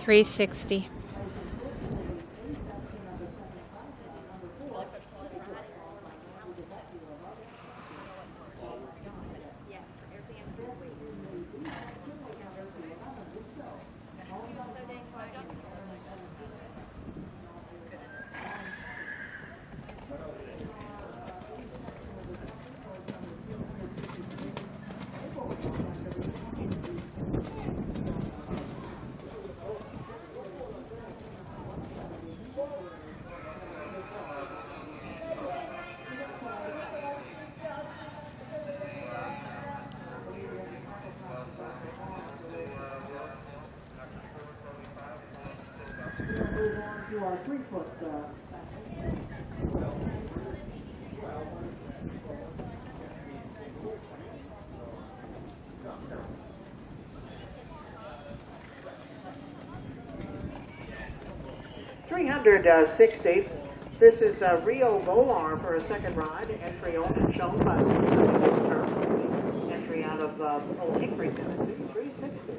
$360. To our 3-foot $360. This is RIO VOLAR for a second ride. Entry owned and shown by the term. Entry out of Old Hickory, Tennessee. $360.